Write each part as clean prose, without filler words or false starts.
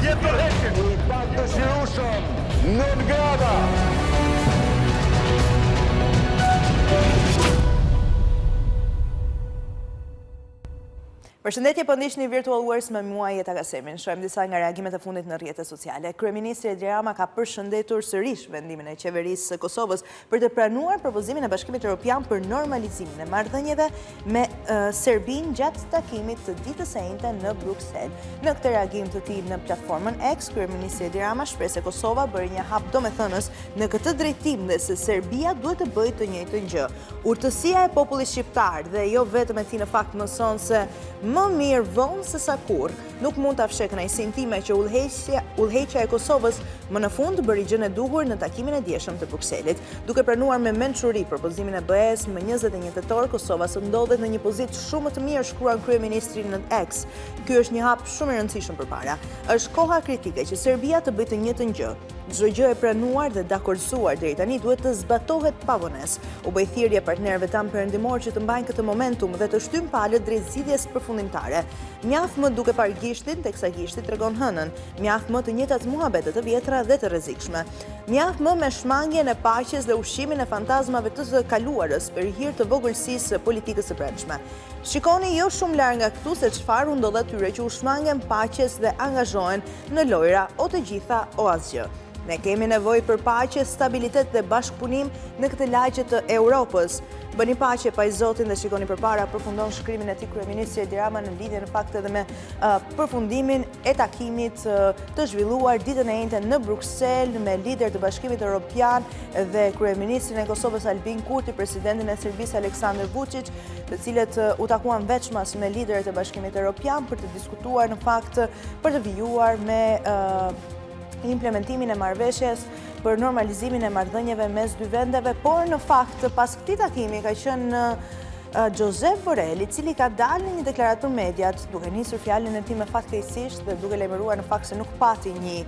jetë tërheqen. I pak dëshirueshëm, 9 grada. Përshëndetje, po ndiqni Virtual Words me mua Jeta Kasemi. Shohim disa nga reagimet e fundit në rrjete sociale. Kryeministri Rama ka përshëndetur sërish vendimin e qeverisë së Kosovës për të pranuar propozimin e Bashkimit Evropian për normalizimin e marrëdhënieve me Serbinë gjatë takimit të ditës së njëjtë në Bruksel. Në këtë reagim të tij në platformën X, kryeministri Rama shpreh se Kosova bëri një hap domethënës në këtë drejtim dhe se Serbia duhet të bëjë të njëjtën gjë. Urtësia e popullit shqiptar dhe jo vetëm e tij në fakt mëson se më mirë vonë se sa kurrë. Nuk mund ta fsheh kënaqësinë time që udhëheqja e Kosovës më në fund bëri gjën e duhur në takimin e dieshëm të Brukselit. Duke pranuar me mençuri propozimin e BE-s më 21 tetor, Kosova së ndodhet në një pozitë shumë të mirë, shkruan kryeministri në X. Ky është një hap shumë i rëndësishëm përpara. Është koha kritike që Serbia të bëjë të njëjtën gjë. Çdo gjë e pranuar dhe dakordsuar deri tani duhet të zbatohet pa vonesë. U bë thirrje partnerëve tan perëndimor që të mbajnë këtë momentum dhe të shtyn palët drejt zgjidhjes përfundimtare. Mjaft më duke parë gishtin, teksa gishti tregon hënën. Mjaft më të njëjtat muhabete të vjetra dhe të rrezikshme. Mjaft më me shmangjen e paqes dhe ushqimin e fantazmave të kaluarës për hir të vogëlsisë së politikës së brendshme. Shikoni jo shumë larg nga këtu se çfarë u ndodh atyre që u shmangen paqes dhe angazhohen në lojra o të gjitha o asgjë. Ne kemi nevojë për paqe, stabilitet dhe bashkëpunim në këtë lagje të Europës. Bëni paqe pa i Zotin dhe shikoni përpara, përfundon shkrimin e tij kryeministri Rama në lidhje në fakt edhe me përfundimin e takimit të zhvilluar ditën e njëjtë në Bruksel me lider të Bashkimit Evropian dhe kryeministrin e Kosovës Albin Kurti, presidentin e Serbisë Vuçiç, të cilët u takuan veçmas me liderët e Bashkimit Evropian për të diskutuar në fakt për të vijuar me implementimin e marrëveshjes për normalizimin e marrëdhënieve mes dy vendeve, por në fakt pas këtij takimi ka qenë Josep Borrell, i cili ka dalë në një deklaratë për mediat, duke nisur fjalën e tij me fatkeqësisht dhe duke lajmëruar në fakt se nuk pati një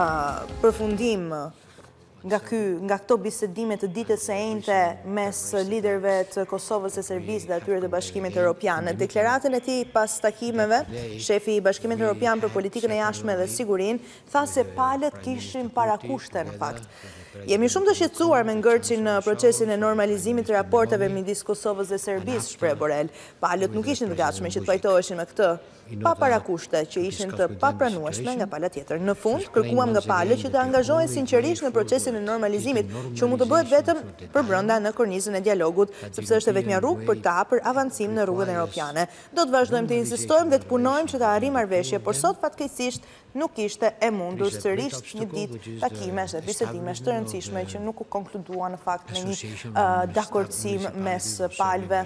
përfundim nga këto bisedime të ditës së njëjtë mes liderëve të Kosovës e Serbisë dhe atyre të Bashkimit Evropian. Në deklaratën e tij pas takimeve, shefi i Bashkimit Evropian për politikën e jashtme dhe sigurinë tha se palët kishin parakushte në fakt. Jemi shumë të shqetësuar me ngërçin në procesin e normalizimit të raporteve midis Kosovës dhe Serbisë, shpreh Borrell. Palët nuk ishin të gatshme që të pajtoheshin me këtë, pa parakushte që ishin të papranueshme nga pala tjetër. Në fund, kërkuam nga palët që të angazhohen sinqerisht në procesin e normalizimit, që mund të bëhet vetëm përbrenda në kornizën e dialogut, sepse është vetëm një rrugë për ta për avancim në rrugën europiane. Do të vazhdojmë të insistojmë dhe të punojmë që të arrijmë marrëveshje, por sot fatkeqësisht nuk ishte e mundur sërish një ditë takimesh dhe bisedimesh të rëndësishme që nuk u konkludua në fakt me një dakordsim mes palëve.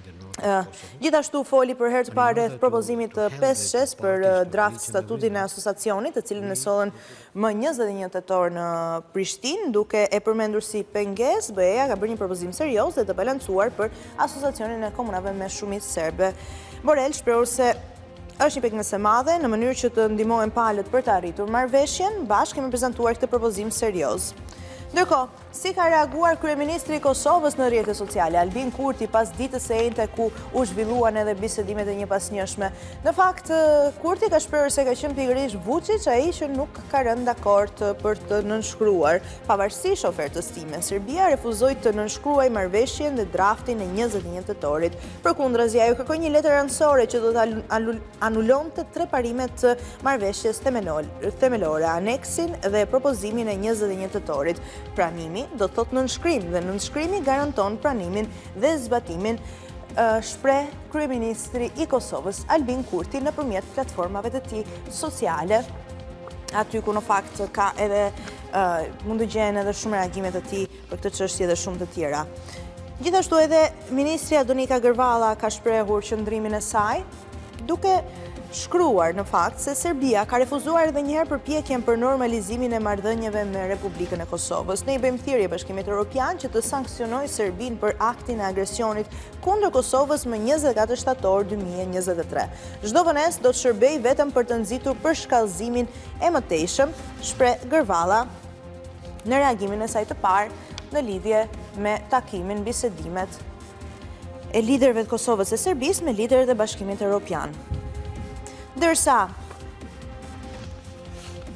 Gjithashtu foli për herë të parë rreth propozimit të 5 për draft statutin e asociacionit, të cilën e sollën më 21 tetor në Prishtinë, duke e përmendur si pengesë, BE-ja ka bërë një propozim serioz dhe të balancuar për asociacionin e komunave me shumicë serbe. Borrell shprehur se është një pengës e madhe në mënyrë që të ndihmohen palët për të arritur marrëveshjen, bashkë kemi prezantuar këtë propozim serioz. Ndërkohë, si ka reaguar kryeministri i Kosovës në rrjete sociale, Albin Kurti, pas ditës së njëjtë ku u zhvilluan edhe bisedimet e njëpasnjëshme. Në fakt, Kurti ka shprehur se ka qenë pikërisht Vuçiç ai që nuk ka rënë dakord për të nënshkruar, pavarësisht ofertës time. Serbia refuzoi të nënshkruajë marrëveshjen dhe draftin e 21 tetorit. Përkundrazi, ajo kërkoi një letër anësore që do të anulonte 3 parimet të marrëveshjes themelore, aneksin dhe propozimin e 21 tetorit. Pranimi do të thotë nënshkrim dhe nënshkrimi garanton pranimin dhe zbatimin, shpreh kryeministri i Kosovës Albin Kurti nëpërmjet platformave të tij sociale, aty ku në fakt ka edhe mund të gjehen edhe shumë reagime të tij për këtë çështje dhe shumë të tjera. Gjithashtu edhe ministri Adonika Gërvalla ka shprehur qëndrimin e saj, duke shkruar në fakt se Serbia ka refuzuar edhe njëherë përpjekjen për normalizimin e marrëdhënieve me Republikën e Kosovës. Ne i bëjmë thirrje Bashkimit Evropian që të sanksionojë Serbinë për aktin e agresionit kundër Kosovës më 24 shtator 2023. Çdo vonesë do të shërbejë vetëm për të nxitur përshkallëzimin e mëtejshëm, shpreh Gërvalla në reagimin e saj të parë në lidhje me takimin bisedimet e liderëve të Kosovës e Serbisë me liderët e Bashkimit Evropian. Ndërsa,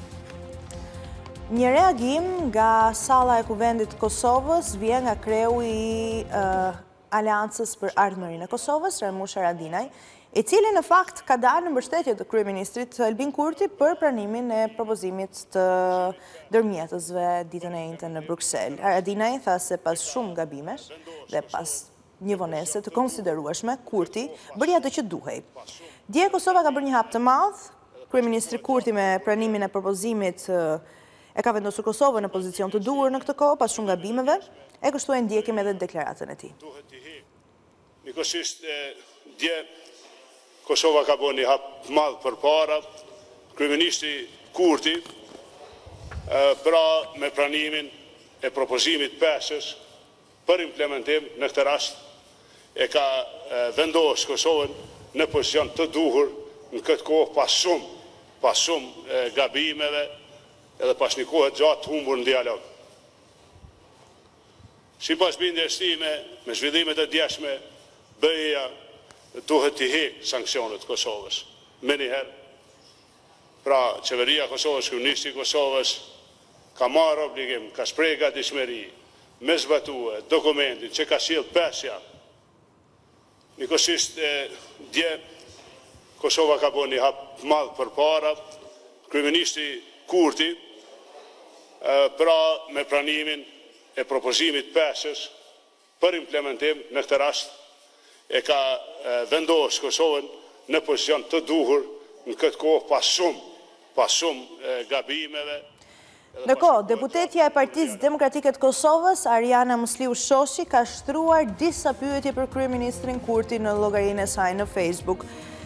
Një reagim nga sala e kuvendit të Kosovës vjen nga kreu i Aleancës për Ardhmërinë e Kosovës, Rama i cili në fakt ka dalë në mbështetje të kryeministrit Albin Kurti për pranimin e propozimit të ndërmjetësve ditën e njëjtën në Bruksel. Haradinaj tha se pas shumë gabimesh dhe pas një vonese të konsiderueshme, Kurti bëri atë që duhej. Dje Kosova ka bërë një hap të madh, kryeministri Kurti me pranimin e propozimit e ka vendosur Kosovën në pozicion të duhur në këtë kohë pas shumë gabimeve, e kështu e ndjekim edhe deklaratën e tij. Nikosisht dje Kosova ka bërë një hap të madh përpara, kryeministri Kurti pra me pranimin e propozimit 5-ës për implementim në këtë rast e ka vendosur Kosovën në pozicion të duhur në këtë kohë pas shumë gabimeve edhe pas një kohë gjatë humbur në dialog. Sipas bindjes time, me zhvillimet e djeshme, BE-ja duhet të heqë sanksionet Kosovës. Me njëherë, pra qeveria Kosovës, kryeministri Kosovës, ka marrë obligim, ka shprehë gatishmëri, me zbatue dokumentin që ka sjellë 5 javë. Nikosisht dje Kosova ka bërë një hap të madh përpara, kryeministri Kurti pra me pranimin e propozimit 5-ës për implementim në këtë rast e ka vendosur Kosovën në pozicion të duhur në këtë kohë pas shumë gabimeve. Ndërkohë, deputetja e Partisë Demokratike të Kosovës, Ariana Musliu Shoshi, ka shtruar disa pyetje për kryeministrin Kurti në llogarinë e saj në Facebook.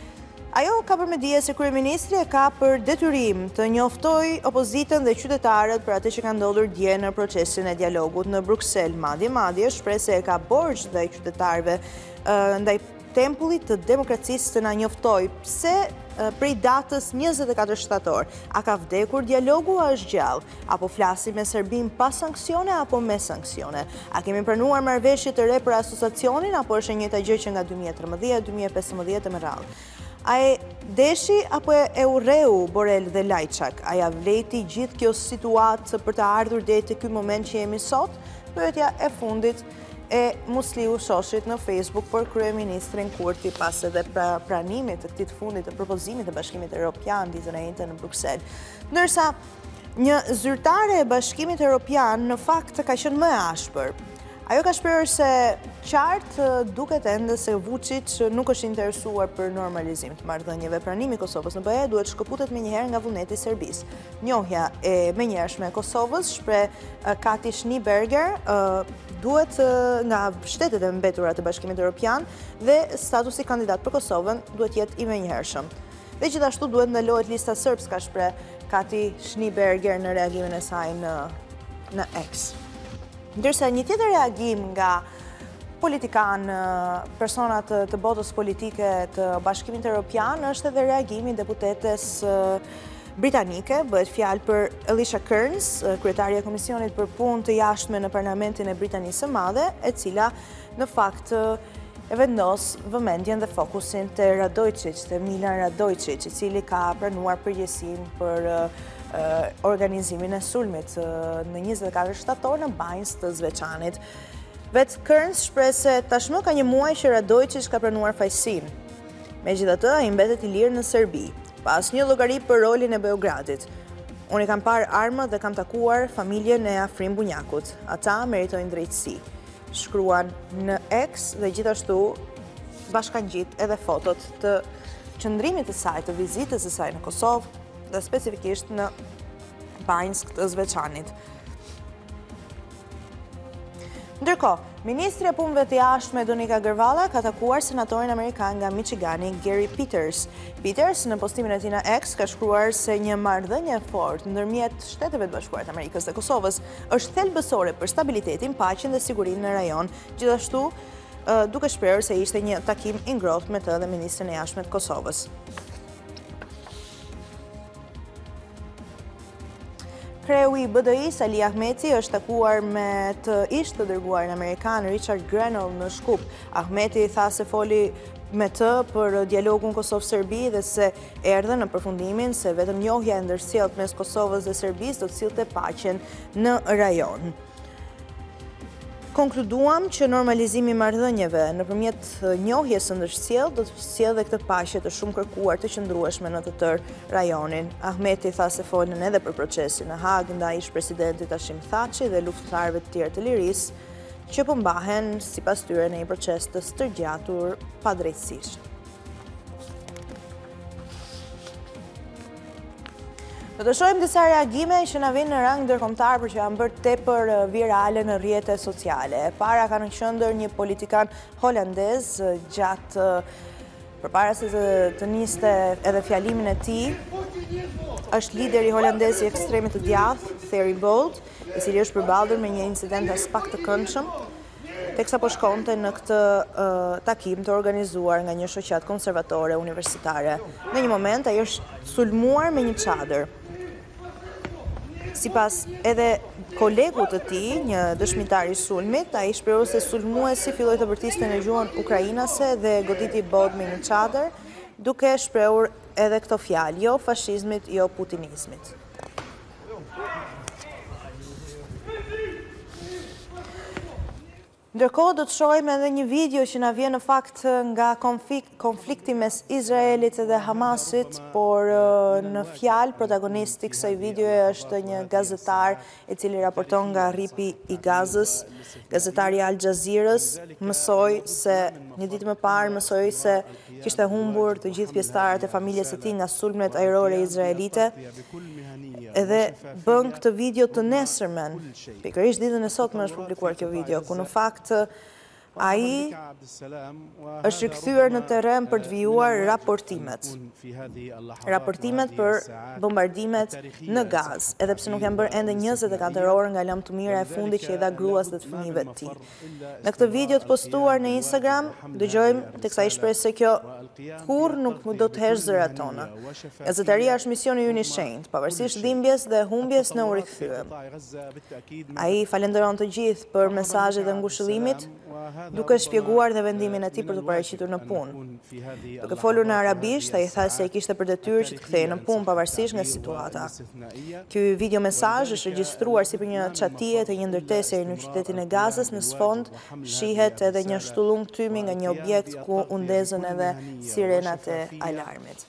Ajo ka për me dije se kryeministri e ka për detyrim të njoftoj opozitën dhe qytetarët për atë që ka ndodhur dje në procesin e dialogut në Bruksel. Madje shpreh se e ka borxh ndaj qytetarëve ndaj tempullit të demokracisë të na njoftoj pse prej datës 24 shtator. A ka vdekur dialogu a është gjallë? Apo flasim me Serbin pa sanksione apo me sanksione? A kemi pranuar marrëveshje të re për asociacionin apo është e njëjta gjë që nga 2013-2015 e me radhë? A e deshi apo e urreu Borrell dhe Lajçak? A ja vleti gjithë kjo situatë për të ardhur deri te ky moment që jemi sot? Pyetja e fundit e Musliu Shoshit në Facebook për kryeministrin Kurti pas edhe pranimit të këtij të fundit të propozimit të Bashkimit Evropian ditën e njëjtën në Bruksel. Ndërsa një zyrtare e Bashkimit Evropian në fakt ka qenë më e ashpër. Ajo ka shprehur se qartë duket ende se Vuçiç nuk është interesuar për normalizim të marrëdhënieve. Pranimi i Kosovës në BE duhet shkëputet menjëherë nga vullneti i Serbisë. Njohja e menjëhershme e Kosovës, shpreh Kati Schneeberger, duhet nga shtetet e mbetura të Bashkimit Evropian dhe statusi kandidat për Kosovën duhet jetë i menjëhershëm. Dhe gjithashtu duhet ndalohet lista sërbs, ka shpreh Kati Schneeberger në reagimin e saj në X. Ndërsa një tjetër reagim nga politikan, personat të botës politike të Bashkimit Evropian është edhe reagimi deputetes britanike, bëhet fjalë për Elisha Kearns, kryetarja e Komisionit për Punë të Jashtme në Parlamentin e Britanisë së Madhe, e cila në fakt e vendos vëmendjen dhe fokusin të Radojčić, të Milan Radojčić, i cili ka pranuar përgjegjësinë për organizimin e sulmit në 24 shtator në Bajnës të Zveçanit. Vetë Kearns shpreh se tashmë ka një muaj që Radojčić ka pranuar fajësinë. Megjithatë, ai mbetet i lirë në Serbi, pas një llogari për rolin e Beogradit. Unë kam parë armët dhe kam takuar familjen e Afrim Bunjakut. Ata meritojnë drejtësi. Shkruan në X dhe gjithashtu bashkangjit edhe fotot të qëndrimit të saj, të vizitës së saj në Kosovë dhe specifikisht në Bajnës të Zveçanit. Ndërkohë, Ministri e Punëve të Jashtme Donika Gërvalla ka takuar senatorin amerikan nga Michigani Gary Peters. Peters në postimin e tij në X ka shkruar se një marrëdhënie e fortë ndërmjet Shteteve të Bashkuara të Amerikës dhe Kosovës është thelbësore për stabilitetin, paqen dhe sigurinë në rajon. Gjithashtu, duke shprehur se ishte një takim i ngrohtë me të dhe ministrin e Jashtme të Kosovës. Kreu i BDI-s Ali Ahmeti është takuar me të ish të dërguarin amerikan Richard Grenell në Shkup. Ahmeti tha se foli me të për dialogun Kosovë-Serbi dhe se erdhe në përfundimin se vetëm njohja e ndërsjellët mes Kosovës dhe Serbisë do të sillte paqen në rajon. Konkluduam që normalizimi i marrëdhënieve nëpërmjet njohjes së ndërsjellë do të sjellë këtë paqe të shumë kërkuar të qëndrueshme në të tërë rajonin. Ahmeti tha se folën edhe për procesin në Hag ndaj ish-presidentit Hashim Thaçi dhe luftëtarëve të tjerë të lirisë që përmbahen sipas tyre në një proces të stërgjatur padrejtësisht. Do të shohim disa reagime që na vinë në rang ndërkombëtar për që janë bërë tepër virale në rrjete sociale. E para ka në qendër një politikan holandez gjatë përpara se të niste edhe fjalimin e tij. Është lideri holandez i ekstremit të djathtë, thirrje, i cili është përballur me një incident as pak të këndshëm, teksa po shkonte në këtë takim të organizuar nga një shoqat konservatore universitare. Në një moment ai është sulmuar me një çadër. Sipas edhe kolegut të tij, një dëshmitar i sulmit, ai shprehoi se sulmuesi filloi të vërtiste në gjuhën ukrainase dhe goditi bod me një çadër, duke shprehur edhe këto fjalë: jo fashizmit, jo putinizmit. Ndërkohë do të shohim edhe një video që na vjen në fakt nga konflikti mes Izraelit dhe Hamasit, por në fjalë protagonisti i kësaj videoje është një gazetar i cili raporton nga rripi i Gazës, gazetari i Al Jazeerës, një ditë më parë mësoi se kishte humbur të gjithë pjesëtarët e familjes së tij nga sulmet ajrore izraelite. Edhe bën këtë video të nesërmen, pikërisht ditën e sotme është publikuar kjo video, ku në fakt ai është rikthyer në terren për të vijuar raportimet për bombardimet në Gazë, edhe pse nuk janë bërë ende 24 orë nga lamtumira e fundit që i dha gruas dhe të fëmijëve të tij. Në këtë video të postuar në Instagram, dëgjojmë teksa ai shpreh se kjo kurrë nuk do të hesh zërat tona. Gazetaria është misioni ynë i shenjtë, pavarësisht dhimbjes dhe humbjes në u rikthyem. Ai falenderon të gjithë për mesazhet e ngushëllimit, duke shpjeguar dhe vendimin e tij për të paraqitur në punë. Duke folur në arabisht, ai tha se kishte për detyrë që të kthehej në punë pavarësisht nga situata. Ky video mesazh është regjistruar si për një çatije të një ndërtesjeje në qytetin e Gazës. Në sfond shihet edhe një shtullum tymi nga një objekt ku u ndezën edhe sirenat e alarmit.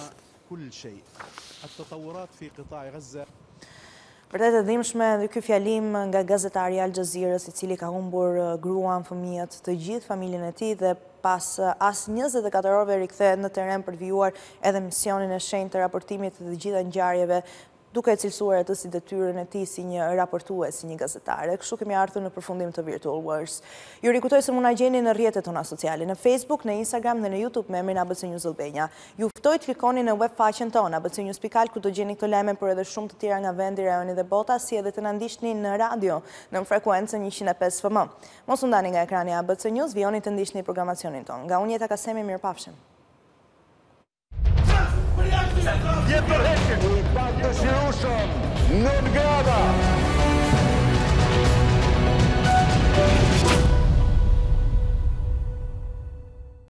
Vërtet e dhimbshme dhe ky fjalim nga gazetari i Al Jazeerës, i cili ka humbur gruan, fëmijët, të gjithë familjen e tij dhe pas as 24 orëve rikthehet në terren për të vijuar edhe misionin e shenjtë të raportimit të gjitha ngjarjeve, duke e cilësuar atë si detyrën e tij si një raportues, si një gazetare. Kështu kemi ardhur në përfundim të Virtual Wars. Ju rikujtoj se mund na gjeni në rrjetet tona sociale, në Facebook, në Instagram dhe në YouTube me emrin ABC News Albania. Ju ftoj të klikoni në web faqen tonë abcnews.al, ku do gjeni këto lajme për edhe shumë të tjera nga vendi, rajoni dhe bota, si edhe të na ndiqni në radio në frekuencën 105 FM. Mos u ndani nga ekrani ABC News, vijoni të ndiqni programacionin tonë. Nga unë Jeta Kasemi, mirëpafshim. Je tërheqën! Në grada!